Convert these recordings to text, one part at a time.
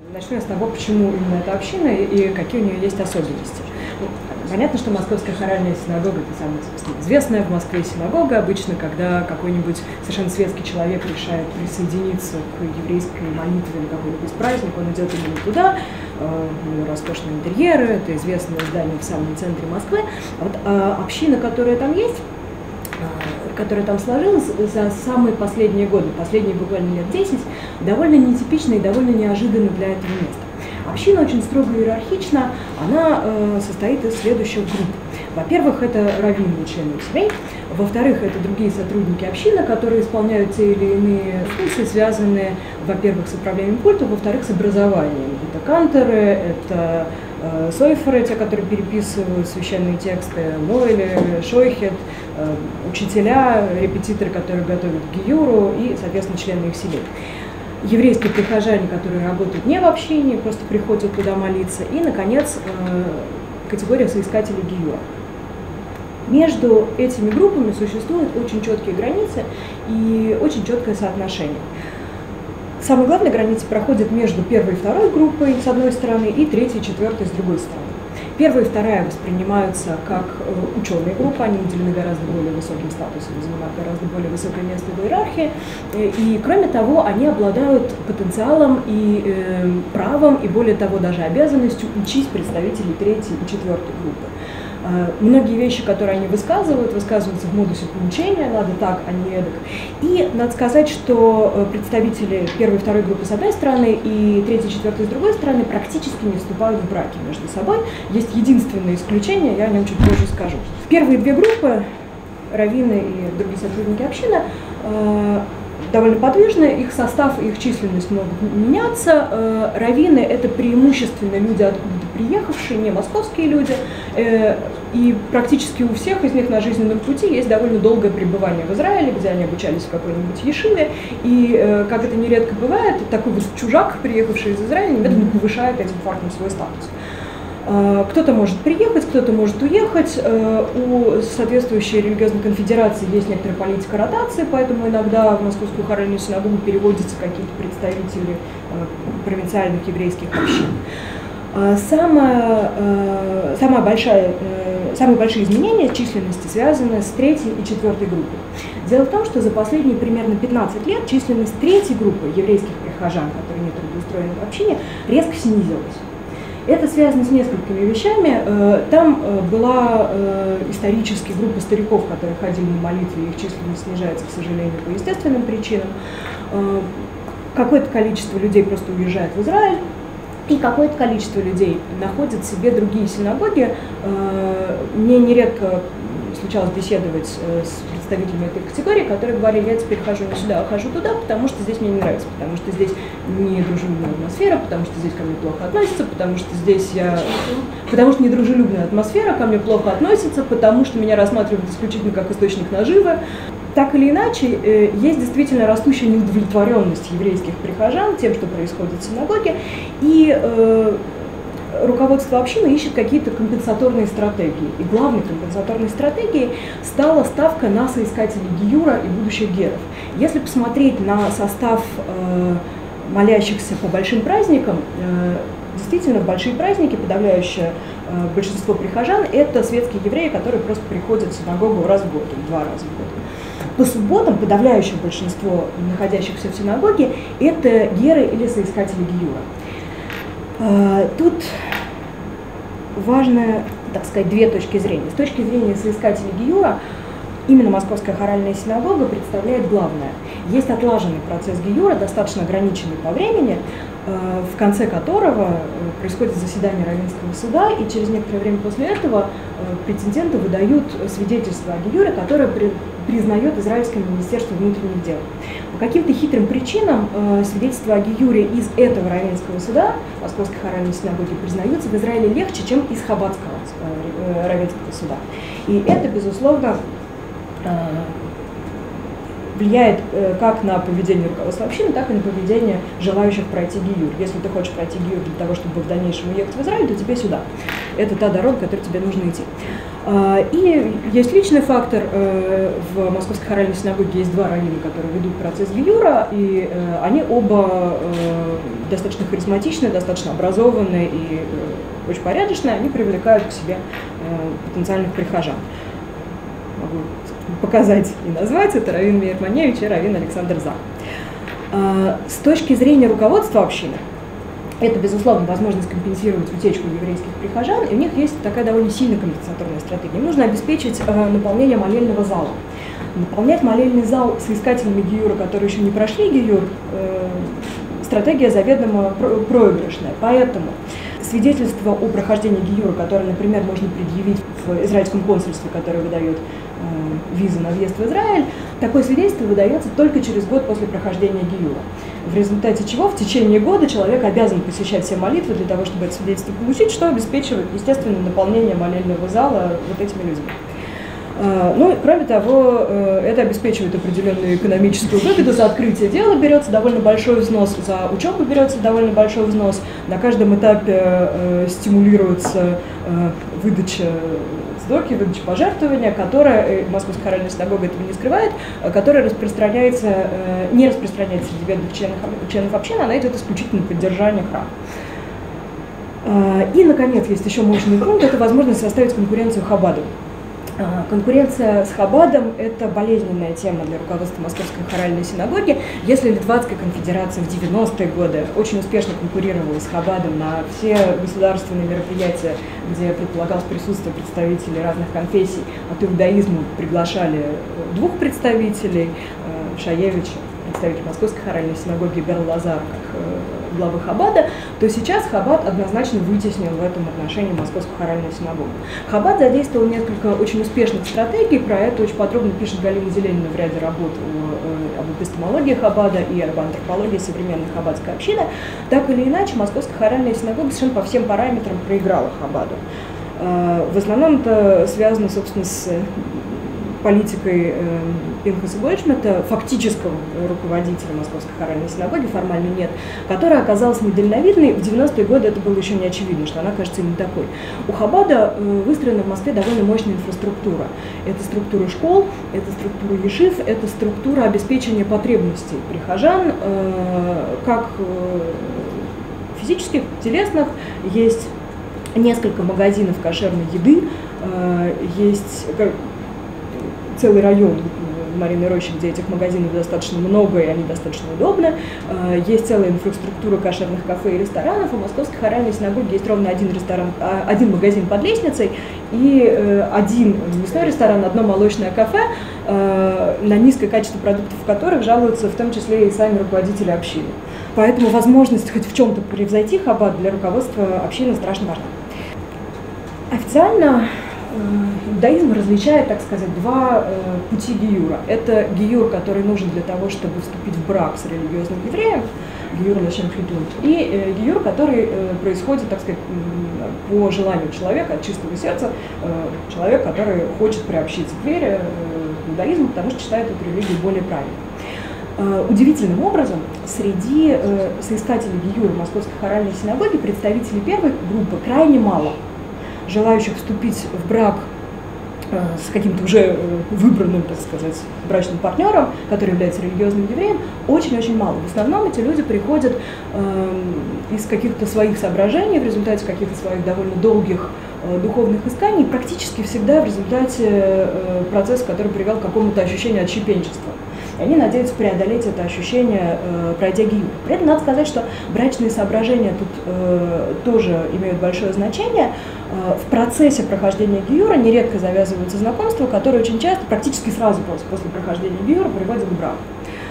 Начну я с того, почему именно эта община и какие у нее есть особенности. Понятно, что Московская хоральная синагога – это самая, собственно, известная в Москве синагога. Обычно, когда какой-нибудь совершенно светский человек решает присоединиться к еврейской молитве на какой-нибудь праздник, он идет именно туда. У него роскошные интерьеры, это известное здание в самом центре Москвы. А вот община, которая там есть, которая там сложилась за самые последние годы, последние буквально лет 10, довольно нетипична и довольно неожиданна для этого места. Община очень строго иерархична, она состоит из следующих групп. Во-первых, это раввины и члены семей. Во-вторых, это другие сотрудники общины, которые исполняют те или иные функции, связанные, во-первых, с управлением культа, во-вторых, с образованием. Это канторы, это сойферы, те, которые переписывают священные тексты, моэли, шойхет, учителя, репетиторы, которые готовят к гиюру и, соответственно, члены их семей. Еврейские прихожане, которые работают не в общине, просто приходят туда молиться. И, наконец, категория соискателей гиюра. Между этими группами существуют очень четкие границы и очень четкое соотношение. Самая главная граница проходит между первой и второй группой с одной стороны и третьей и четвертой с другой стороны. Первая и вторая воспринимаются как ученые группы, они наделены гораздо более высоким статусом, занимают гораздо более высокое место в иерархии. И, кроме того, они обладают потенциалом и правом, и более того, даже обязанностью учить представителей третьей и четвертой группы. Многие вещи, которые они высказываются в модусе поучения, надо так, а не эдак. И надо сказать, что представители первой и второй группы с одной стороны и третьей и четвертой с другой стороны практически не вступают в браки между собой. Есть единственное исключение, я о нем чуть позже скажу. Первые две группы, раввины и другие сотрудники общины, довольно подвижны, их состав и их численность могут меняться. Раввины – это преимущественно люди, откуда-то приехавшие, не московские люди, и практически у всех из них на жизненном пути есть довольно долгое пребывание в Израиле, где они обучались в какой-нибудь ешиве, и, как это нередко бывает, такой вот чужак, приехавший из Израиля, немедленно повышает этим фактом свой статус. Кто-то может приехать, кто-то может уехать. У соответствующей религиозной конфедерации есть некоторая политика ротации, поэтому иногда в Московскую хоральную синагогу переводятся какие-то представители провинциальных еврейских общин. Самые большие изменения численности связаны с третьей и четвертой группой. Дело в том, что за последние примерно 15 лет численность третьей группы еврейских прихожан, которые не трудоустроены в общине, резко снизилась. Это связано с несколькими вещами. Там была исторически группа стариков, которые ходили на молитвы, их численность снижается, к сожалению, по естественным причинам. Какое-то количество людей просто уезжает в Израиль, и какое-то количество людей находят себе другие синагоги. Мне нередко случалось беседовать с представителями этой категории, которые говорили: я теперь хожу не сюда, а хожу туда, потому что здесь мне не нравится, потому что здесь недружелюбная атмосфера, потому что здесь ко мне плохо относятся, потому что недружелюбная атмосфера, ко мне плохо относятся, потому что меня рассматривают исключительно как источник наживы. Так или иначе, есть действительно растущая неудовлетворенность еврейских прихожан тем, что происходит в синагоге, и руководство общины ищет какие-то компенсаторные стратегии. И главной компенсаторной стратегией стала ставка на соискателей гиюра и будущих геров. Если посмотреть на состав молящихся по большим праздникам, действительно, в большие праздники подавляющее большинство прихожан – это светские евреи, которые просто приходят в синагогу раз в год или 2 раза в год. По субботам подавляющее большинство находящихся в синагоге – это геры или соискатели гиюра. Тут важно, так сказать, две точки зрения. С точки зрения соискателей гиюра, именно Московская хоральная синагога представляет главное. Есть отлаженный процесс гиюра, достаточно ограниченный по времени, в конце которого происходит заседание раввинского суда, и через некоторое время после этого претенденты выдают свидетельство о гиюре, которое признает Израильское министерство внутренних дел. По каким-то хитрым причинам свидетельства о гиюре из этого раввинского суда, Московской хоральной синагоги, признаются в Израиле легче, чем из Хаббатского раввинского суда. И это, безусловно, влияет как на поведение руководства общины, так и на поведение желающих пройти гиюр. Если ты хочешь пройти гиюр для того, чтобы в дальнейшем уехать в Израиль, то тебе сюда. Это та дорога, которой тебе нужно идти. И есть личный фактор. В Московской хоральной синагоге есть два раввина, которые ведут процесс гиюра, и они оба достаточно харизматичные, достаточно образованные и очень порядочные. Они привлекают к себе потенциальных прихожан. Могу показать и назвать. Это раввин Меир Маневич и раввин Александр Зак. С точки зрения руководства общины, это, безусловно, возможность компенсировать утечку еврейских прихожан, и у них есть такая довольно сильная компенсаторная стратегия. Им нужно обеспечить наполнение молельного зала. Наполнять молельный зал соискателями гиюра, которые еще не прошли гиюр, стратегия заведомо проигрышная. Поэтому свидетельство о прохождении гиюра, которое, например, можно предъявить в израильском консульстве, которое выдает визу на въезд в Израиль, такое свидетельство выдается только через год после прохождения гиюра. В результате чего в течение года человек обязан посещать все молитвы для того, чтобы это свидетельство получить, что обеспечивает, естественно, наполнение молельного зала вот этими людьми. Ну, кроме того, это обеспечивает определенную экономическую выгоду. За открытие дела берется довольно большой взнос, за учебу берется довольно большой взнос. На каждом этапе стимулируется выдача сдоки, выдача пожертвования, которая, Московская хоральная синагога этого не скрывает, которая не распространяется среди бедных членов общины, она идет исключительно на поддержание храма. И, наконец, есть еще мощный пункт, это возможность составить конкуренцию Хабаду. Конкуренция с Хабадом – это болезненная тема для руководства Московской хоральной синагоги. Если Литвацкая конфедерация в 90-е годы очень успешно конкурировала с Хабадом на все государственные мероприятия, где предполагалось присутствие представителей разных конфессий, от иудаизма приглашали двух представителей – Шаевича, представитель Московской хоральной синагоги, Берл Лазар, как главы Хабада, то сейчас Хабад однозначно вытеснил в этом отношении Московскую хоральную синагогу. Хабад задействовал несколько очень успешных стратегий, про это очень подробно пишет Галина Зеленина в ряде работ об эпистемологии Хабада и об антропологии современной хабадской общины. Так или иначе, Московская хоральная синагога совершенно по всем параметрам проиграла Хабаду. В основном это связано, собственно, с политикой Пинхаса Гольдшмидта, фактического руководителя Московской хоральной синагоги, формально нет, которая оказалась недальновидной. В 90-е годы это было еще не очевидно, что она кажется именно такой. У Хабада выстроена в Москве довольно мощная инфраструктура. Это структура школ, это структура ешив, это структура обеспечения потребностей прихожан, как физических, телесных. Есть несколько магазинов кошерной еды, есть целый район в Мариной Роще, где этих магазинов достаточно много и они достаточно удобны. Есть целая инфраструктура кошерных кафе и ресторанов. У Московской хоральной синагоги есть ровно один магазин под лестницей и один мясной ресторан, одно молочное кафе, на низкое качество продуктов которых жалуются в том числе и сами руководители общины. Поэтому возможность хоть в чем-то превзойти Хабад для руководства общины страшно важна. Официально иудаизм различает, так сказать, два пути гиюра. Это гиюр, который нужен для того, чтобы вступить в брак с религиозным евреем, гиюр лешем хитун, и гиюр, который происходит, так сказать, по желанию человека, от чистого сердца, человек, который хочет приобщиться к вере, к иудаизму, потому что считает эту религию более правильной. Удивительным образом, среди соискателей гиюра Московской хоральной синагоги представителей первой группы крайне мало. Желающих вступить в брак с каким-то уже выбранным, так сказать, брачным партнером, который является религиозным евреем, очень-очень мало. В основном эти люди приходят из каких-то своих соображений, в результате каких-то своих довольно долгих духовных исканий, практически всегда в результате процесса, который привел к какому-то ощущению отщепенчества. И они надеются преодолеть это ощущение, пройдя гиюр. При этом надо сказать, что брачные соображения тут тоже имеют большое значение. В процессе прохождения гиюра нередко завязываются знакомства, которые очень часто, практически сразу после прохождения гиюра, приводят к браку.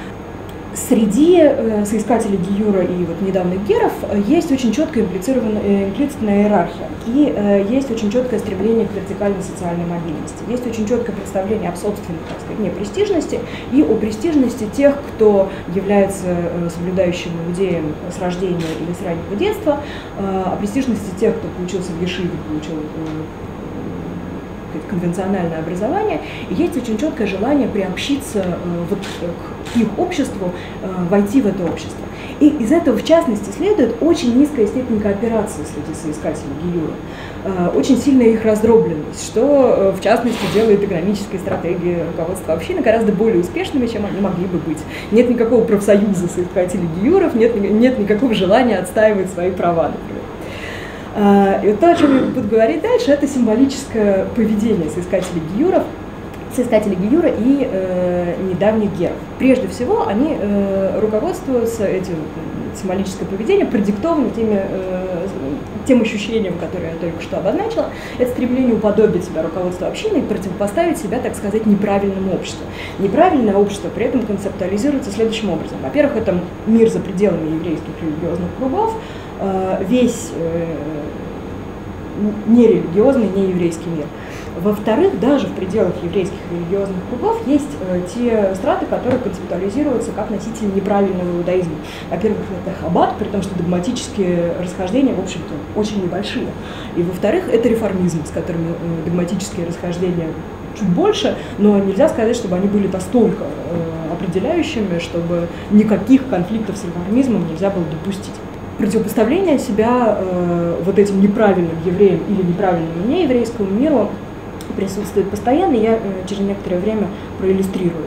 Среди соискателей гиюра и вот недавних геров есть очень четко имплицитная иерархия и есть очень четкое стремление к вертикальной социальной мобильности. Есть очень четкое представление об собственной, так сказать, непрестижности и о престижности тех, кто является соблюдающим иудеем с рождения или с раннего детства, о престижности тех, кто получился в ешиве, получил конвенциональное образование, и есть очень четкое желание приобщиться вот к их обществу, войти в это общество. И из этого, в частности, следует очень низкая степень кооперации среди соискателей ГИЮРа, очень сильная их раздробленность, что, в частности, делает экономические стратегии руководства общины гораздо более успешными, чем они могли бы быть. Нет никакого профсоюза соискателей ГИЮРов, нет никакого желания отстаивать свои права, например. И то, о чем я буду говорить дальше, это символическое поведение соискателей ГИЮРа и недавних геров. Прежде всего, они руководствуются этим символическое поведение, продиктовано тем ощущением, которое я только что обозначила, это стремление уподобить себя руководству общины и противопоставить себя, так сказать, неправильному обществу. Неправильное общество при этом концептуализируется следующим образом. Во-первых, это мир за пределами еврейских религиозных кругов, весь нерелигиозный, нееврейский мир. Во-вторых, даже в пределах еврейских религиозных кругов есть те страты, которые концептуализируются как носители неправильного иудаизма. Во-первых, это Хаббат, при том, что догматические расхождения, в общем-то, очень небольшие. И во-вторых, это реформизм, с которыми догматические расхождения чуть больше, но нельзя сказать, чтобы они были настолько определяющими, чтобы никаких конфликтов с реформизмом нельзя было допустить. Противопоставление себя вот этим неправильным евреям или неправильному нееврейскому миру присутствует постоянно, и я через некоторое время проиллюстрирую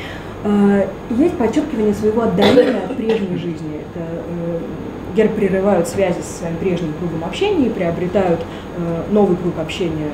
их. Есть подчеркивание своего отдаления от прежней жизни. Это геры прерывают связи со своим прежним кругом общения и приобретают новый круг общения,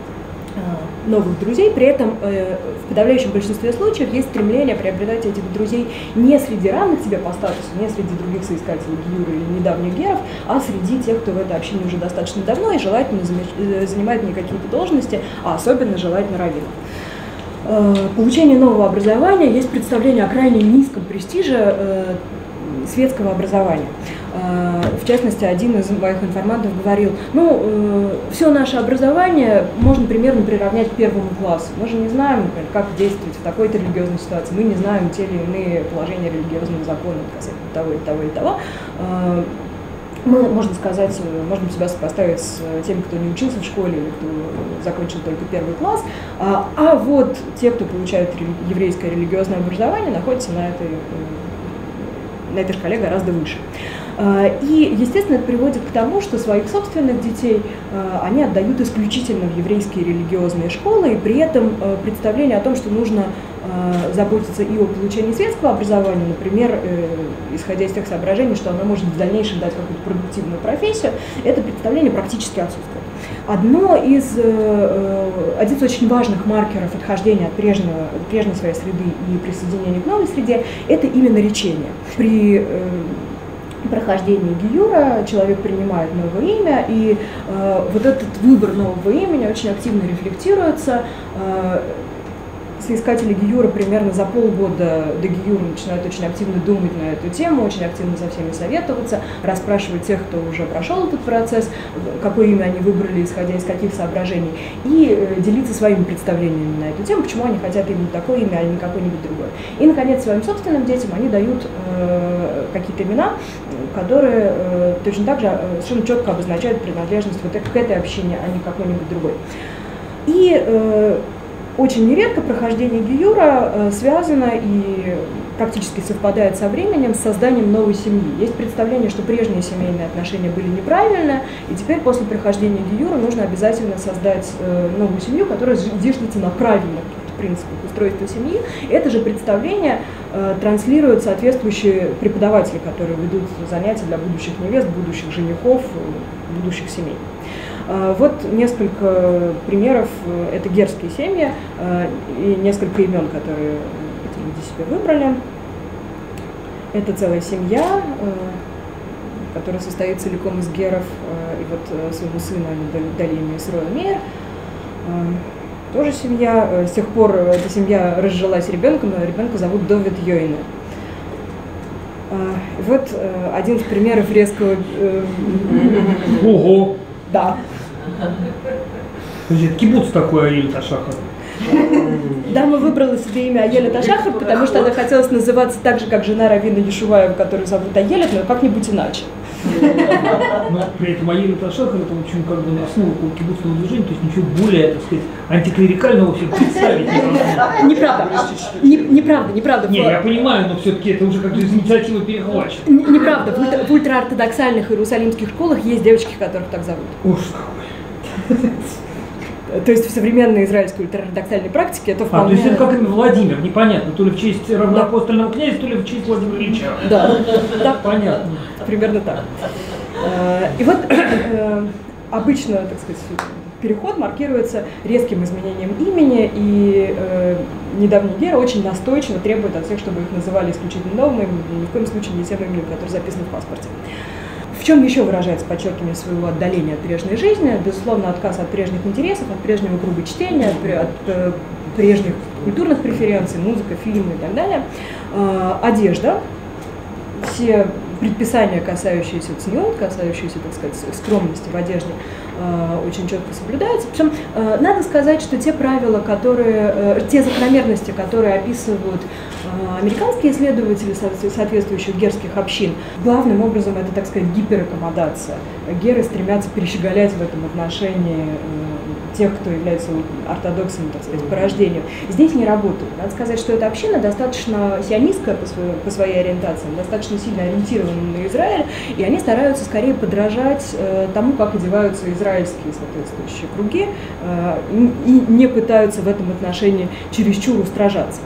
новых друзей. При этом в подавляющем большинстве случаев есть стремление приобретать этих друзей не среди равных себе по статусу, не среди других соискателей ГИЮРа или недавних геров, а среди тех, кто в этой общине уже достаточно давно и желательно занимает не какие-то должности, а особенно желательно раввинов. Получение нового образования есть представление о крайне низком престиже светского образования. В частности, один из моих информантов говорил, все наше образование можно примерно приравнять к первому классу. Мы же не знаем, например, как действовать в такой-то религиозной ситуации, мы не знаем те или иные положения религиозного закона касательно того и того и того. Мы, можно сказать, можем себя сопоставить с теми, кто не учился в школе или кто закончил только первый класс, а вот те, кто получает еврейское религиозное образование, находятся на этой шкале гораздо выше. И, естественно, это приводит к тому, что своих собственных детей они отдают исключительно в еврейские религиозные школы, и при этом представление о том, что нужно заботиться и о получении светского образования, например, исходя из тех соображений, что оно может в дальнейшем дать какую-то продуктивную профессию, это представление практически отсутствует. Один из очень важных маркеров отхождения от прежней своей среды и присоединения к новой среде – это именно речение. При прохождении ГИЮРа человек принимает новое имя, и вот этот выбор нового имени очень активно рефлектируется. Соискатели ГИЮРа примерно за полгода до ГИЮРа начинают очень активно думать на эту тему, очень активно со всеми советоваться, расспрашивать тех, кто уже прошел этот процесс, какое имя они выбрали, исходя из каких соображений, и делиться своими представлениями на эту тему, почему они хотят именно такое имя, а не какое-нибудь другое. И, наконец, своим собственным детям они дают какие-то имена, которые точно так же совершенно четко обозначают принадлежность вот к этой общине, а не какой-нибудь другой. И очень нередко прохождение ГИЮРа связано и практически совпадает со временем с созданием новой семьи. Есть представление, что прежние семейные отношения были неправильны, и теперь после прохождения ГИЮРа нужно обязательно создать новую семью, которая зиждется на правильных принципах устройства семьи. Это же представление транслируют соответствующие преподаватели, которые ведут занятия для будущих невест, будущих женихов, будущих семей. Вот несколько примеров. Это герские семьи и несколько имен, которые эти люди себе выбрали. Это целая семья, которая состоит целиком из геров. И вот своему сыну они дали имя Исроэл Мейер. Тоже семья. С тех пор эта семья разжилась ребенком, ребенка зовут Довид Йойне. Вот один из примеров резкого... Ого! Да. Подожди, кибуц такой Аиль Ташахар? Дама выбрала себе имя Аелет Ашахар, потому что она хотела называться так же, как жена раввина Ешуваева, которую зовут Аелет, но как-нибудь иначе. Но при этом Аилет Ашахар это, в общем, как бы основа кибуцного движения, то есть ничего более, так сказать, антиклерикального себе представить невозможно. Неправда. Не, я понимаю, но все-таки это уже как-то из инициативы перехвачено. Неправда. В ультраортодоксальных иерусалимских школах есть девочки, которых так зовут. Ужас какой. То есть в современной израильской ультраортодоксальной практике это вполне... то есть это как имя Владимир, непонятно, то ли в честь равноапостольного князя, то ли в честь Владимира Ильича. Да, понятно. Примерно так. И вот обычно, так сказать, переход маркируется резким изменением имени, и недавние геры очень настойчиво требуют от всех, чтобы их называли исключительно новым именем, ни в коем случае не тем именем, которое записано в паспорте. В чем еще выражается подчеркивание своего отдаления от прежней жизни? Безусловно, отказ от прежних интересов, от прежнего круга чтения, от прежних культурных преференций, музыка, фильмы и так далее. Одежда. Все предписания, касающиеся цнёт, касающиеся, так сказать, скромности в одежде, очень четко соблюдаются. Причем надо сказать, что те правила, те закономерности, которые описывают американские исследователи соответствующих герских общин, главным образом это, так сказать, гипераккомодация. Геры стремятся перещеголять в этом отношении тех, кто является ортодоксами, так сказать, по рождению. Здесь не работают. Надо сказать, что эта община достаточно сионистская по своей ориентации, достаточно сильно ориентирована на Израиль, и они стараются скорее подражать тому, как одеваются израильские соответствующие круги, и не пытаются в этом отношении чересчур устражаться.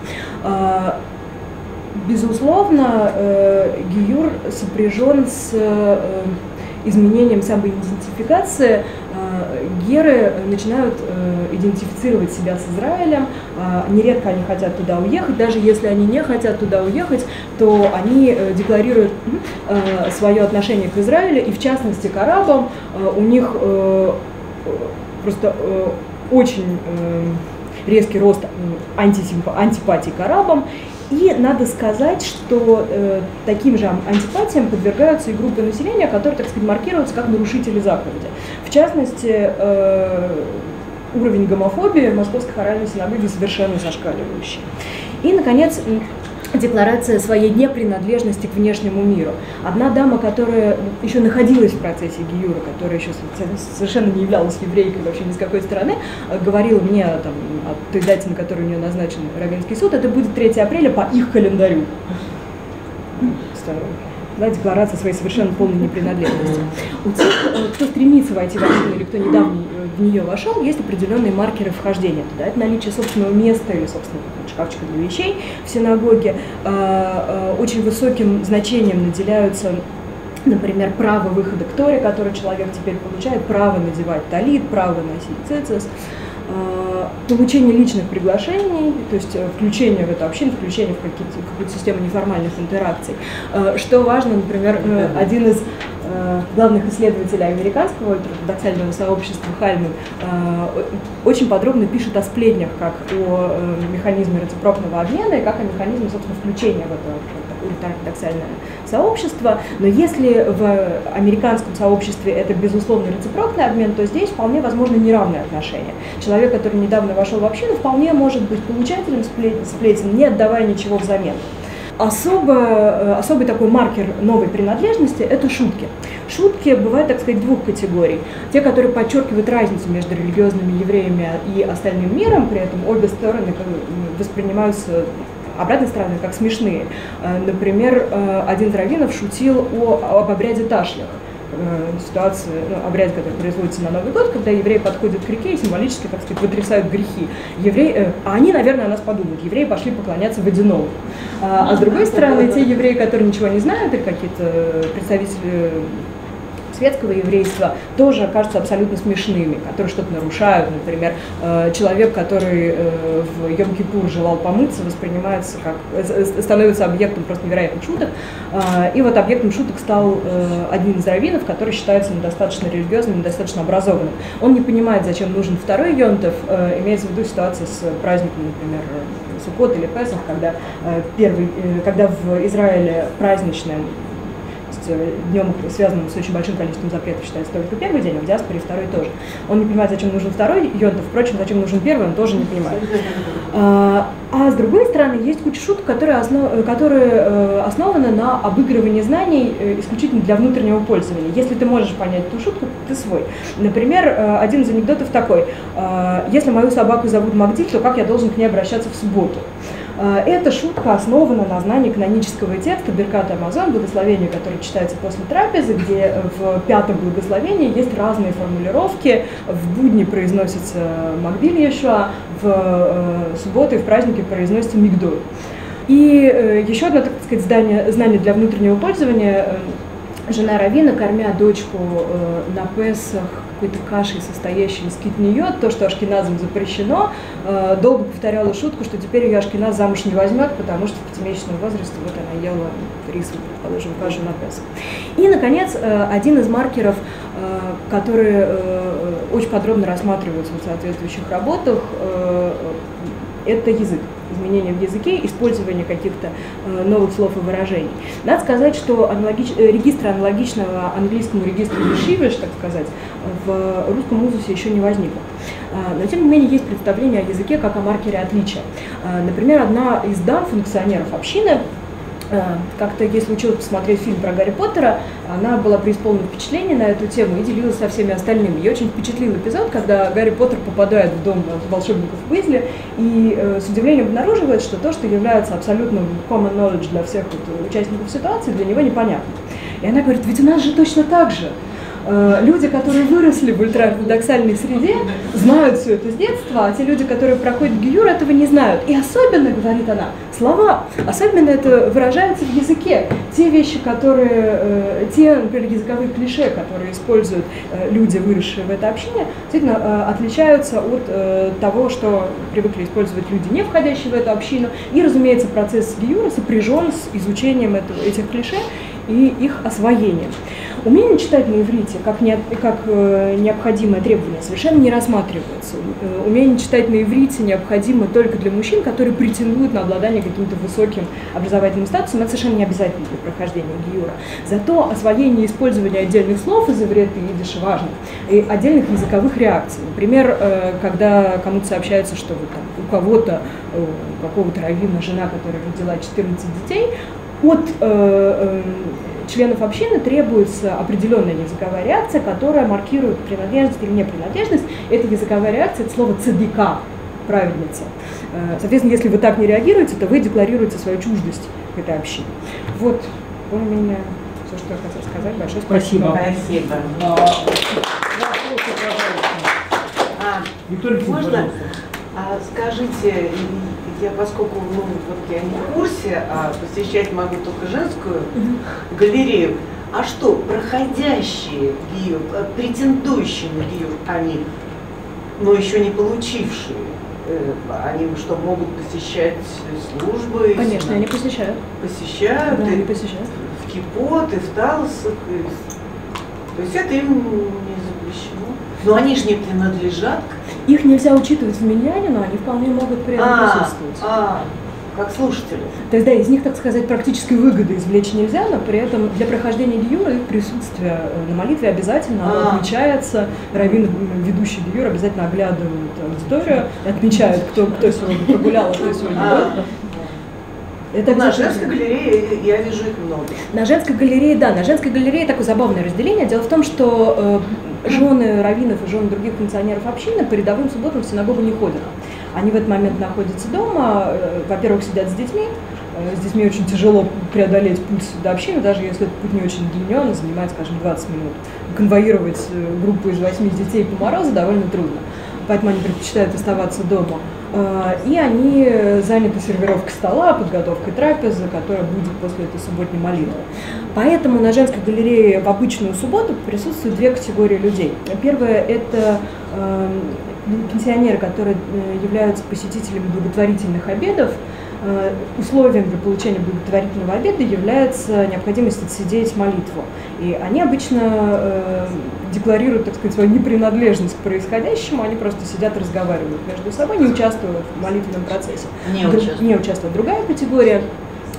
Безусловно, гиюр сопряжен с изменением самоидентификации. Геры начинают идентифицировать себя с Израилем, нередко они хотят туда уехать, даже если они не хотят туда уехать, то они декларируют свое отношение к Израилю, и в частности к арабам. У них просто очень резкий рост антипатии к арабам. И надо сказать, что таким же антипатиям подвергаются и группы населения, которые, так сказать, маркируются как нарушители заповеди. В частности, уровень гомофобии в Московской хоральной синагоге совершенно зашкаливающий. И, наконец, декларация своей непринадлежности к внешнему миру. Одна дама, которая еще находилась в процессе гиюра, которая еще совершенно не являлась еврейкой вообще ни с какой стороны, говорила мне там, о той дате, на которую у нее назначен раввинский суд, это будет 3 апреля по их календарю. Декларация своей совершенно полной непринадлежности. У тех, кто стремится войти в общину или кто недавно в нее вошел, есть определенные маркеры вхождения туда. Это наличие собственного места или собственного шкафчика для вещей в синагоге. Очень высоким значением наделяются, например, право выхода к Торе, которое человек теперь получает, право надевать талит, право носить цицис, получение личных приглашений, то есть включение в эту общину, включение в какую-то систему неформальных интеракций. Что важно, например, один из главных исследователей американского ультраортодоксального сообщества Хальман очень подробно пишет о сплетнях, как о механизме рецепрокного обмена и как о механизме, собственно, включения в это ультраортодоксальное сообщество. Но если в американском сообществе это, безусловно, рецепрокный обмен, то здесь вполне возможно неравные отношения. Человек, который недавно вошел в общину, вполне может быть получателем сплетен, не отдавая ничего взамен. Особый такой маркер новой принадлежности – это шутки. Шутки бывают, так сказать, двух категорий. Те, которые подчеркивают разницу между религиозными евреями и остальным миром, при этом обе стороны воспринимаются обратной стороны как смешные. Например, один из раввинов шутил об обряде ташлях. Ситуация, обряд, который производится на Новый год, когда евреи подходят к реке и символически, так сказать, вытрясают грехи. А они, наверное, о нас подумают. Евреи пошли поклоняться водяному. А с другой стороны, те евреи, которые ничего не знают, или какие-то представители светского еврейства, тоже кажутся абсолютно смешными, которые что-то нарушают. Например, человек, который в Йом-Кипур желал помыться, воспринимается становится объектом просто невероятных шуток. И вот объектом шуток стал один из раввинов, который считается недостаточно религиозным, недостаточно образованным. Он не понимает, зачем нужен второй Йонтов, имеется в виду ситуация с праздником, например, Суккот или Песах, когда в Израиле праздничное есть днем, связанным с очень большим количеством запретов, считается только первый день, а в диаспоре второй тоже. Он не понимает, зачем нужен второй йонтов, впрочем, зачем нужен первый, он тоже не понимает. А с другой стороны, есть куча шуток, которые основаны на обыгрывании знаний исключительно для внутреннего пользования. Если ты можешь понять эту шутку, ты свой. Например, один из анекдотов такой: если мою собаку зовут Магдиль, то как я должен к ней обращаться в субботу? Эта шутка основана на знании канонического текста Беркат Амазон, благословение, которое читается после трапезы, где в пятом благословении есть разные формулировки. В будни произносится Магдиль Ешуа, в субботу и в праздники произносится Мигдоль. И еще одно, так сказать, знание для внутреннего пользования. Жена раввина, кормя дочку на Песах какой-то кашей, состоящей из китниот, то, что ашкеназам запрещено, долго повторяла шутку, что теперь ее ашкеназ замуж не возьмет, потому что в 5-месячном возрасте вот она ела рис, предположим, кашу на Песах. И, наконец, один из маркеров, которые очень подробно рассматриваются в соответствующих работах, это язык. Изменения в языке, использование каких-то новых слов и выражений. Надо сказать, что регистр аналогичного английскому регистру Ешивиш, так сказать, в русском узусе еще не возникло. Но, тем не менее, есть представление о языке как о маркере отличия. Например, одна из дам, функционеров общины, как-то ей случилось посмотреть фильм про Гарри Поттера, она была преисполнена впечатления на эту тему и делилась со всеми остальными. Ее очень впечатлил эпизод, когда Гарри Поттер попадает в дом волшебников Уизли и с удивлением обнаруживает, что то, что является абсолютным common knowledge для всех участников ситуации, для него непонятно. И она говорит: ведь у нас же точно так же. Люди, которые выросли в ультраортодоксальной среде, знают все это с детства, а те люди, которые проходят гиюр, этого не знают. И особенно, говорит она, слова, особенно это выражается в языке. Те вещи, например, языковые клише, которые используют люди, выросшие в этой общине, действительно отличаются от того, что привыкли использовать люди, не входящие в эту общину. И, разумеется, процесс гиюра сопряжен с изучением этих клише и их освоением. Умение читать на иврите как необходимое требование совершенно не рассматривается. Умение читать на иврите необходимо только для мужчин, которые претендуют на обладание каким-то высоким образовательным статусом. Это совершенно не обязательно для прохождения гиюра. Зато освоение и использование отдельных слов из иврита и идиша важно, и отдельных языковых реакций. Например, когда кому-то сообщается, что вот там, у кого-то, у какого-то раввина жена, которая родила 14 детей, от членов общины требуется определенная языковая реакция, которая маркирует принадлежность или непринадлежность. Эта языковая реакция – это слово цадика, праведница. Соответственно, если вы так не реагируете, то вы декларируете свою чуждость к этой общине. Вот, более-менее все, что я хотела сказать. Большое спасибо. Спасибо. Виктория, можно? Скажите, поскольку я не в курсе, а посещать могу только женскую галерею, а что, проходящие гиюр, претендующие на гиюр, они, но еще не получившие, они что, могут посещать службы? Конечно, они посещают. Посещают? Да, они посещают. В кипот, и в талсах. То есть это им не запрещено. Но они же не принадлежат. Их нельзя учитывать в миньяне, но они вполне могут при этом присутствовать. Как слушатели. То есть, да, из них, так сказать, практической выгоды извлечь нельзя, но при этом для прохождения гиюра их присутствие на молитве обязательно, оно отмечается. Раввин, ведущий гиюр, обязательно оглядывает аудиторию, отмечает, кто сегодня прогулял, а кто сегодня был. Это на женской галерее я вижу их много. На женской галерее, да, на женской галерее такое забавное разделение. Дело в том, что жены раввинов и жены других функционеров общины по рядовым субботам в синагогу не ходят. Они в этот момент находятся дома, во-первых, сидят с детьми очень тяжело преодолеть путь до общины, даже если этот путь не очень длинный, занимает, скажем, 20 минут. Конвоировать группу из 8 детей по морозу довольно трудно, поэтому они предпочитают оставаться дома. И они заняты сервировкой стола, подготовкой трапезы, которая будет после этой субботней молитвы. Поэтому на женской галерее в обычную субботу присутствуют две категории людей. Первая – это пенсионеры, которые являются посетителями благотворительных обедов. Условием для получения благотворительного обеда является необходимость отсидеть молитву. И они обычно декларируют, так сказать, свою непринадлежность к происходящему, они просто сидят и разговаривают между собой, не участвуют в молитвенном процессе. Не участвует. Другая категория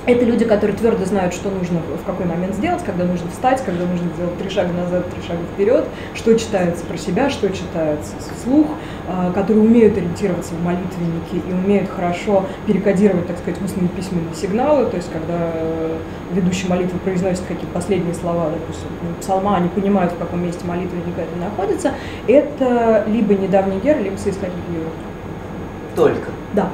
Это люди, которые твердо знают, что нужно в какой момент сделать, когда нужно встать, когда нужно сделать 3 шага назад, 3 шага вперед, что читается про себя, что читается вслух, которые умеют ориентироваться в молитвеннике и умеют хорошо перекодировать, так сказать, устные и письменные сигналы, то есть когда ведущий молитвы произносит какие-то последние слова, допустим, псалма, они понимают, в каком месте молитвенника это находится, это либо недавний гер, либо соискатель героя. Только? Да.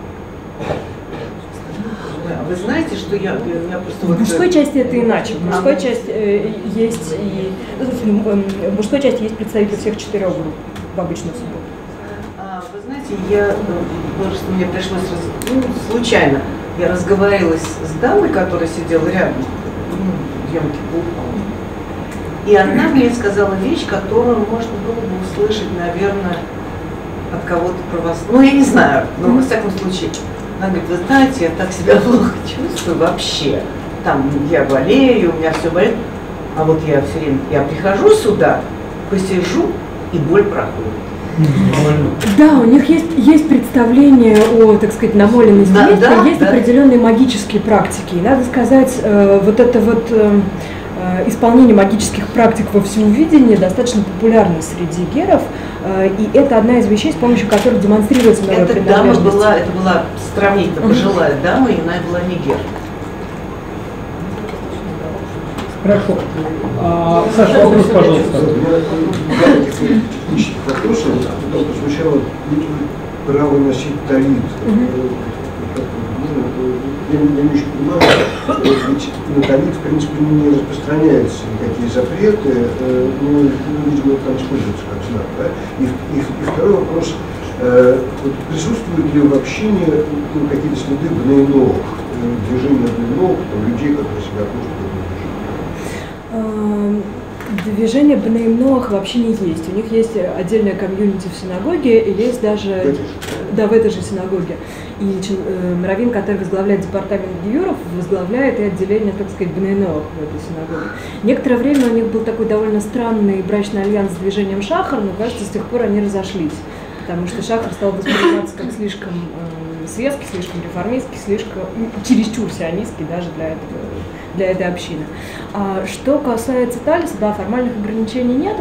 Вы знаете, что я просто... В мужской части это иначе. В мужской части есть и... В мужской части есть представители всех 4 групп в обычную субботу. Вы знаете, просто мне пришлось случайно. Я разговаривала с дамой, которая сидела рядом, в Йом-Кипур, и она мне сказала вещь, которую можно было бы услышать, наверное, от кого-то про вас. Ну, я не знаю, но во всяком случае. Она говорит, вы знаете, я так себя плохо чувствую вообще. Там я болею, у меня все болит. А вот я все время, я прихожу сюда, посижу, и боль проходит. Да, у них есть представление о, так сказать, намоленности, есть определенные магические практики. И надо сказать, вот это вот исполнение магических практик во всеувидении достаточно популярно среди геров, и это одна из вещей, с помощью которых демонстрируется новая принадлежность. Это была сравнительно пожилая дама, и она была не гер. Хорошо. Саша, вопрос, пожалуйста. Технических вопросов, потом прозвучало право носить талит. Я не очень понимаю, ведь на талит, в принципе, не распространяются никакие запреты, но, видимо, там используется как знак. Да? И второй вопрос, вот присутствуют ли в общине какие-то следы бней-ноах, движения бней-ноах, людей, которые себя относят к этому движению? Движение бней-ноах вообще не есть. У них есть отдельная комьюнити в синагоге, и есть даже... в этой же синагоге. И раввин, который возглавляет департамент гиюров, возглавляет и отделение, так сказать, бней-ноах в этой синагоге. Некоторое время у них был такой довольно странный брачный альянс с движением Шахар, но, кажется, с тех пор они разошлись. Потому что Шахар стал восприниматься как слишком светский, слишком реформистский, слишком чересчур сионистский даже для этой общины. Что касается талиса, да, формальных ограничений нет,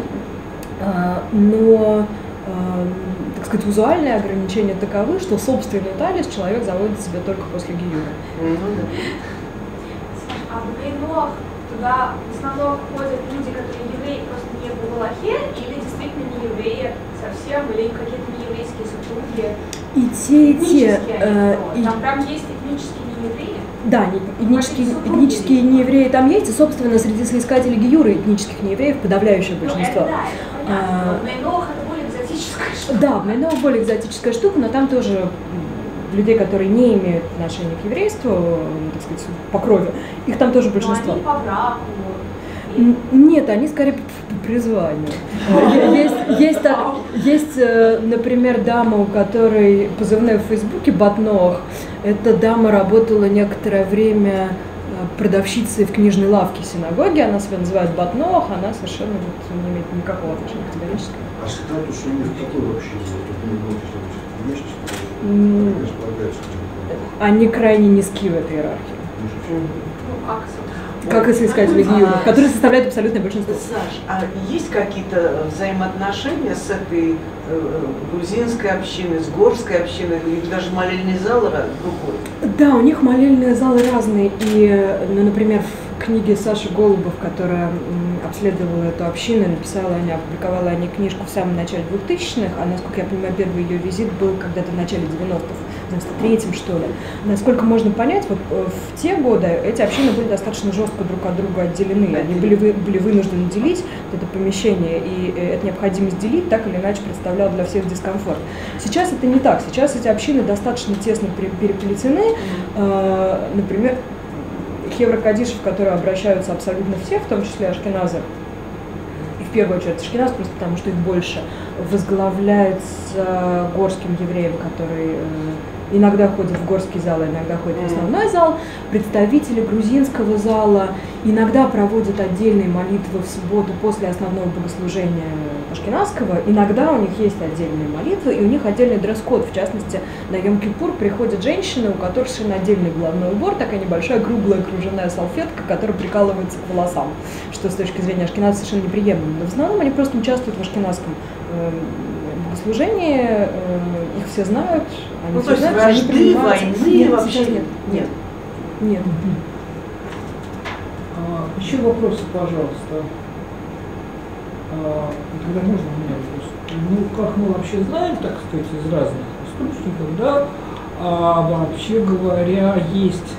но, так сказать, визуальные ограничения таковы, что собственный талис человек заводит себе только после гиюра. А в бней-ноах туда в основном ходят люди, которые евреи, просто не в Галахе, или действительно не евреи совсем, или какие-то нееврейские супруги? И те. Там прям есть этнические неевреи? Да, этнические неевреи там есть, и, собственно, среди соискателей гиюра этнических неевреев подавляющее большинство. Это, да, это понятно. В бней-ноах это более экзотическая штука. Да, в бней-ноах более экзотическая штука, но там тоже людей, которые не имеют отношения к еврейству, так сказать, по крови, их там тоже большинство. Но они по браку. Нет, они скорее по призванию. Есть, например, дама, у которой позывной в Фейсбуке Батнох. Эта дама работала некоторое время продавщицей в книжной лавке синагоги. Она себя называет Батнох, она совершенно не имеет никакого отношения к теологическому. А статус у них какой вообще? Есть? Они крайне низки в этой иерархии. Ну, как и соискатели гиюров, которые составляют абсолютное большинство. Саш, а есть какие-то взаимоотношения с этой грузинской общиной, с горской общиной, или даже молельные залы другой? Да, у них молельные залы разные. И, например, в книге Саши Голубов, которая обследовала эту общину, опубликовала они книжку в самом начале 2000-х, а, насколько я понимаю, первый ее визит был когда-то в начале 90-х, в 93-м, что ли. Насколько можно понять, вот в те годы эти общины были достаточно жестко друг от друга отделены. Они были вынуждены делить это помещение, и эта необходимость делить так или иначе представляла для всех дискомфорт. Сейчас это не так. Сейчас эти общины достаточно тесно переплетены. Например, Хевра Кадишев, в которую обращаются абсолютно все, в том числе ашкеназы, и в первую очередь ашкеназ, просто потому что их больше, возглавляется горским евреем, который иногда ходят в горский зал, иногда ходят в основной зал. Представители грузинского зала иногда проводят отдельные молитвы в субботу после основного богослужения ашкеназского. Иногда у них есть отдельные молитвы, и у них отдельный дресс-код. В частности, на Йом-Кипур приходят женщины, у которых совершенно отдельный головной убор, такая небольшая круглая кружевная салфетка, которая прикалывается к волосам, что с точки зрения ашкеназа совершенно неприемлемо. Но в основном они просто участвуют в ашкеназском богослужении, их все знают. Они То есть знают, вражды, войны вообще нет. нет. Нет. Еще вопросы, пожалуйста. Тогда можно у меня вопрос? Ну, как мы вообще знаем, так сказать, из разных источников, да, вообще говоря, есть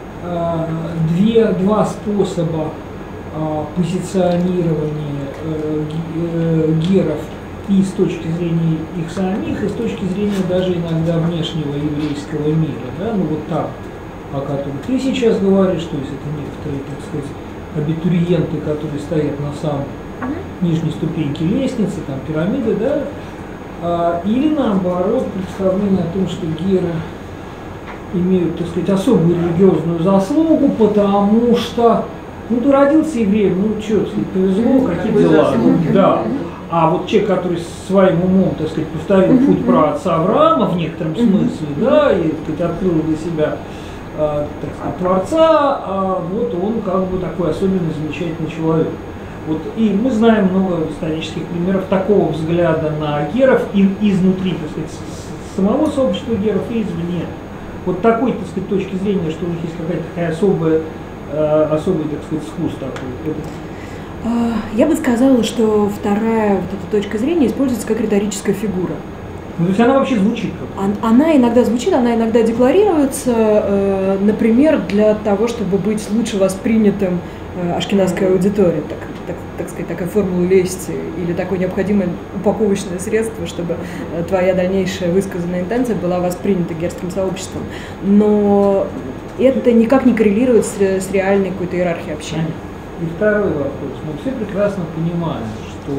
два способа позиционирования геров и с точки зрения их самих, и с точки зрения даже иногда внешнего еврейского мира, да, ну вот так, о котором ты сейчас говоришь, то есть это некоторые, так сказать, абитуриенты, которые стоят на самой нижней ступеньке лестницы, там пирамиды, да, или наоборот представление о том, что геры имеют, так сказать, особую религиозную заслугу, потому что, ну, ты родился евреем, ну, что, так сказать, повезло, какие дела, да. А вот человек, который своим умом, так сказать, повторил путь праотца Авраама в некотором смысле, да, и, так сказать, открыл для себя, так сказать, Творца, вот он как бы такой особенный, замечательный человек. Вот, и мы знаем много исторических примеров такого взгляда на геров и изнутри, так сказать, самого сообщества геров и извне. Вот такой, так сказать, точки зрения, что у них есть какая-то такая особый, так сказать, вкус такой. Я бы сказала, что вторая вот эта точка зрения используется как риторическая фигура. Ну, то есть она вообще звучит как? Она иногда звучит, она иногда декларируется, например, для того, чтобы быть лучше воспринятым ашкеназской аудиторией, так сказать, такая формула лести или такое необходимое упаковочное средство, чтобы твоя дальнейшая высказанная интенция была воспринята герским сообществом. Но это никак не коррелирует с реальной какой-то иерархией общения. И второй вопрос. Мы все прекрасно понимаем, что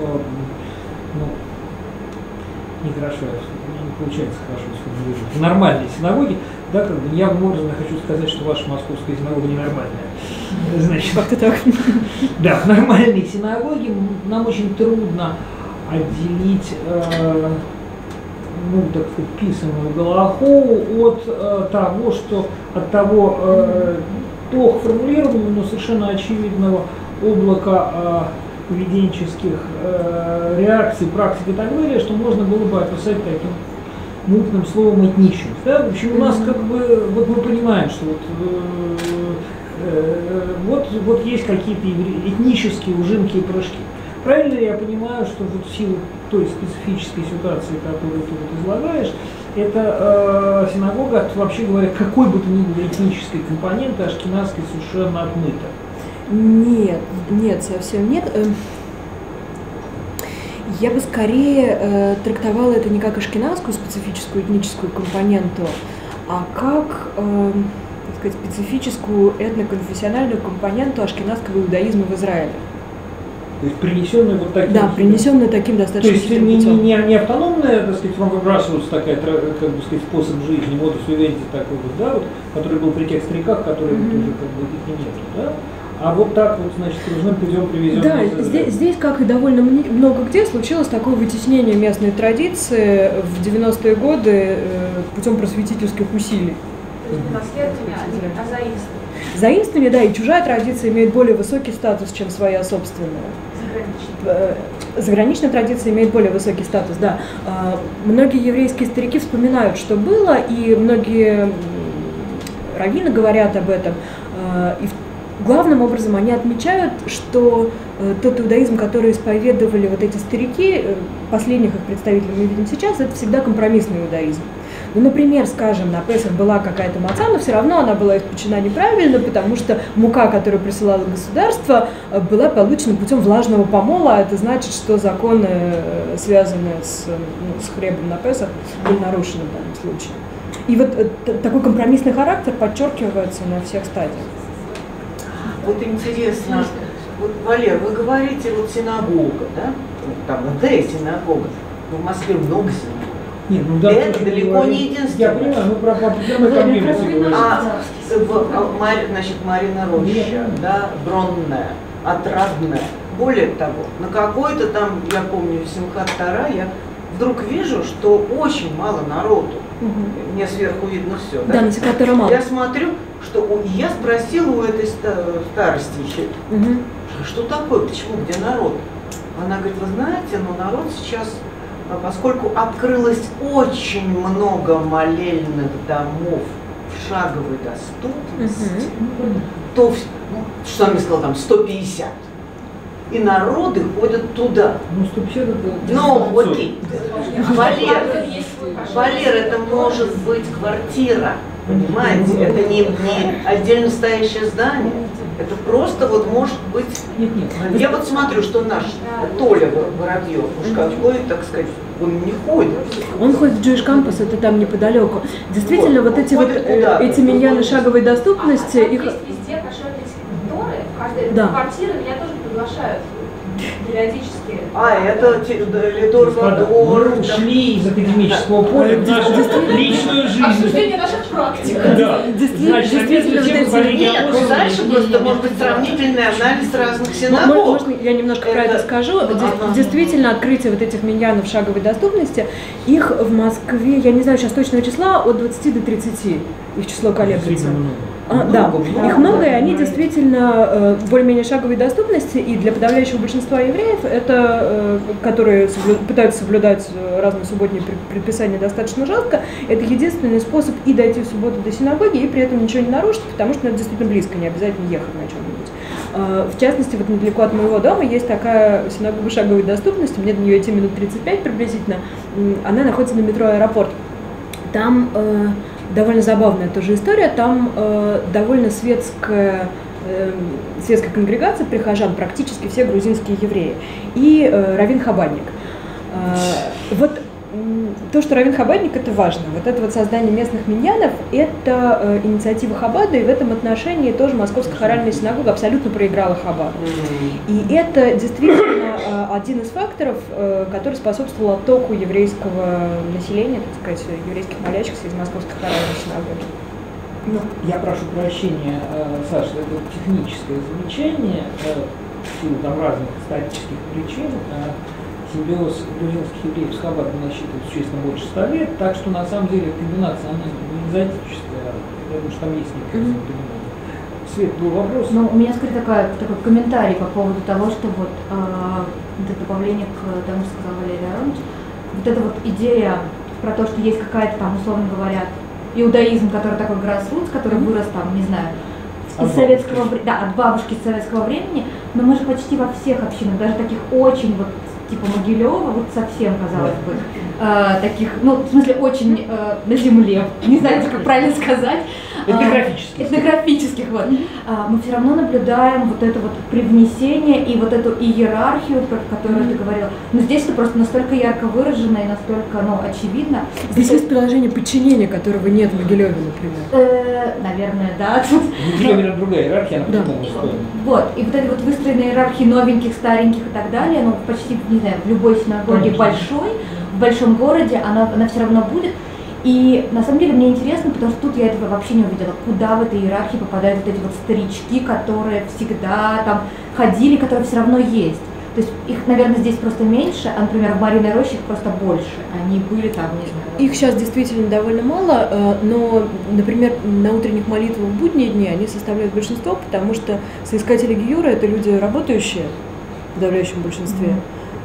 нехорошо, не получается хорошо сформулировать. В нормальной синагоге, да, как бы я образно хочу сказать, что ваша московская синагога ненормальная. Значит, как-то так. Да, в нормальной синагоге нам очень трудно отделить, ну, так сказать, писаную галаху от того, плохо формулированного, но совершенно очевидного облака поведенческих реакций, практик и так далее, что можно было бы описать таким мутным словом этничность. Да? В общем, у нас как бы, вот мы понимаем, что вот есть какие-то этнические ужимки и прыжки. Правильно ли я понимаю, что вот в силу той специфической ситуации, которую ты вот излагаешь, эта синагога, вообще говоря, какой бы то ни было этнической компоненты ашкеназской совершенно отмыта? Нет, совсем нет. Я бы скорее трактовала это не как ашкеназскую специфическую этническую компоненту, а как, так сказать, специфическую этноконфессиональную компоненту ашкеназского иудаизма в Израиле. То есть принесенную вот таким. Да, принесенную таким достаточно. То есть не автономная, так сказать, выбрасывается такая, как бы сказать, способ жизни, модус вивенди такой вот, да, вот, который был при тех стариках, которые вот уже как бы их и нету, да? А вот так вот, значит, кружным путем привезем. Да, здесь, как и довольно много где, случилось такое вытеснение местной традиции в 90-е годы путем просветительских усилий. Наследование, а заимствование. Заимствование, да, и чужая традиция имеет более высокий статус, чем своя собственная. Заграничная традиция имеет более высокий статус, да. Многие еврейские старики вспоминают, что было, и многие раввины говорят об этом. И главным образом они отмечают, что тот иудаизм, который исповедовали вот эти старики, последних их представителей мы видим сейчас, это всегда компромиссный иудаизм. Ну, например, скажем, на Песах была какая-то маца, но все равно она была испечена неправильно, потому что мука, которую присылало государство, была получена путем влажного помола, а это значит, что законы, связанные с хлебом на Песах, были нарушены в данном случае. И вот такой компромиссный характер подчеркивается на всех стадиях. Вот интересно, вот, Валер, вы говорите, вот синагога, да? Там, вот синагога, в Москве много синагог. Нет, ну да, Это далеко не единственное. Я понимаю, ну про проблемы Значит, Марина Роща, да, Бронная, Отрадная. Более того, на какой-то там, я помню, Симхат Тара, я вдруг вижу, что очень мало народу. Мне сверху видно все. Да, на Симхат Тара мало. Я смотрю, что я спросила у этой старости еще, что такое, почему, где народ? Она говорит, вы знаете, но народ сейчас, поскольку открылось очень много молельных домов в шаговой доступности, то, что она мне сказала, там 150. И народы ходят туда. Ну, 150 это... Ну, окей. Валер, это может быть квартира, понимаете? Это не отдельно стоящее здание. Это просто вот может быть... Нет. Я вот смотрю, что наш Толя Воробьев, уж какой, так сказать, он не ходит. Он ходит в Jewish Campus, это там неподалеку. Действительно, вот эти вот эти миньяны шаговой доступности, их... Есть везде кошерные секторы, в каждой квартире меня тоже приглашают периодически. Это Лидор Вадор. Мы ушли из академического поля в нашу личную жизнь. Обсуждение наших практик. Да. Действительно, Нет, дальше просто может быть сравнительный анализ разных синагог. Можно я немножко про это скажу? Действительно, открытие вот этих миньянов шаговой доступности, их в Москве, я не знаю сейчас точного числа, от 20 до 30, их число колеблется. Да, их много, и они действительно более-менее шаговой доступности, и для подавляющего большинства евреев, это, которые пытаются соблюдать разные субботние предписания достаточно жестко, это единственный способ и дойти в субботу до синагоги, и при этом ничего не нарушить, потому что это действительно близко, не обязательно ехать на чем-нибудь. В частности, вот недалеко от моего дома есть такая синагога шаговой доступности, мне до нее идти минут 35 приблизительно, она находится на метро «Аэропорт». Там довольно забавная тоже история, там довольно светская конгрегация прихожан, практически все грузинские евреи, и раввин-хабадник. Вот то, что раввин-хабадник, это важно. Вот это вот создание местных миньянов, это инициатива Хабада, и в этом отношении тоже Московская хоральная синагога абсолютно проиграла Хабаду. И это действительно один из факторов, который способствовал оттоку еврейского населения, так сказать, еврейских молящихся из Московской хоральной синагоги. Ну, я прошу прощения, Саша, это техническое замечание, в силу там разных исторических причин. Симбиоз грузинских евреев с Хаббатом насчитывает существенно больше 100 лет, так что на самом деле комбинация, она не экзотическая, потому что там есть некоторые комбинации. Свет, был вопрос? Ну, у меня скорее такой комментарий по поводу того, что вот это добавление к тому, что сказал Валерий Аронович, вот эта вот идея про то, что есть какая-то там, условно говоря, иудаизм, который такой grassroots, который вырос там, не знаю, из советского времени, да, от бабушки с советского времени, но мы же почти во всех общинах, даже таких очень вот типа Могилева, вот совсем, казалось бы, таких, ну, в смысле, очень на земле, не знаю, как правильно сказать. Этнографических, вот. Мы все равно наблюдаем вот это вот привнесение и вот эту иерархию, про которую ты говорила. Но здесь это просто настолько ярко выражено и настолько, ну, очевидно. Здесь есть приложение подчинения, которого нет в Могилеве, например. Наверное, да. В Могилеве другая иерархия, она по-другому устроена. Вот, и вот эти вот выстроенные иерархии новеньких, стареньких и так далее, ну, почти, не знаю, в любой синагоге большой, в большом городе, она все равно будет. И на самом деле мне интересно, потому что тут я этого вообще не увидела, куда в этой иерархии попадают вот эти вот старички, которые всегда там ходили, которые все равно есть. То есть их, наверное, здесь просто меньше, а, например, в Мариной Роще их просто больше. Они были там, не знаю. Их сейчас действительно довольно мало, но, например, на утренних молитвах в будние дни они составляют большинство, потому что соискатели гиюра – это люди работающие в подавляющем большинстве.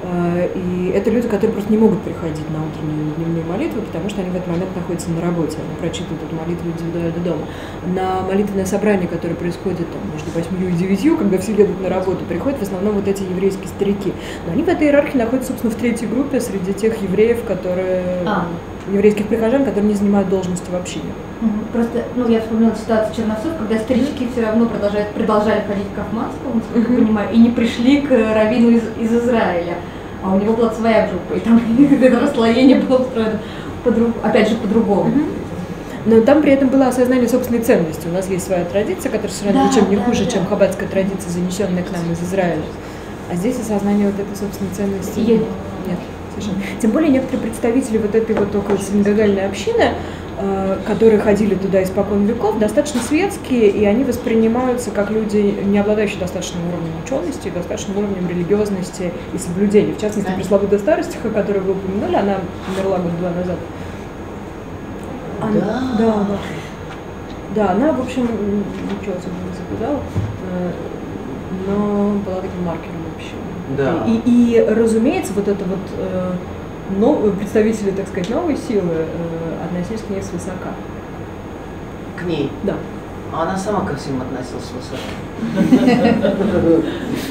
И это люди, которые просто не могут приходить на утренние и дневные молитвы, потому что они в этот момент находятся на работе, они прочитывают эту молитву индивидуально дома. На молитвенное собрание, которое происходит там, между 8 и 9, когда все едут на работу, приходят в основном вот эти еврейские старики. Но они в этой иерархии находятся, собственно, в третьей группе среди тех евреев, которые... еврейских прихожан, которые не занимают должности в общине. Просто, ну, я вспомнила ситуацию Черновцов, когда старички все равно продолжали ходить к Кафманскому, насколько я понимаю, и не пришли к раввину из Израиля. А у него была своя группа, и там это расслоение было устроено опять же по-другому. Но там при этом было осознание собственной ценности. У нас есть своя традиция, которая совершенно ничем не хуже, чем хаббатская традиция, занесенная к нам из Израиля. А здесь осознание вот этой собственной ценности нет. совершенно. Тем более некоторые представители вот этой вот околосинагогальной общины, которые ходили туда испокон веков, достаточно светские, и они воспринимаются как люди, не обладающие достаточным уровнем учености, достаточным уровнем религиозности и соблюдения. В частности, пресловутая старостиха, которую вы упомянули, она умерла год-два назад. Да, она, в общем, ничего особо не соблюдала, но была таким маркером вообще. Да. И разумеется, вот это вот представители, так сказать, новой силы относились к ней свысока. К ней? Да. А она сама ко всем относилась свысока.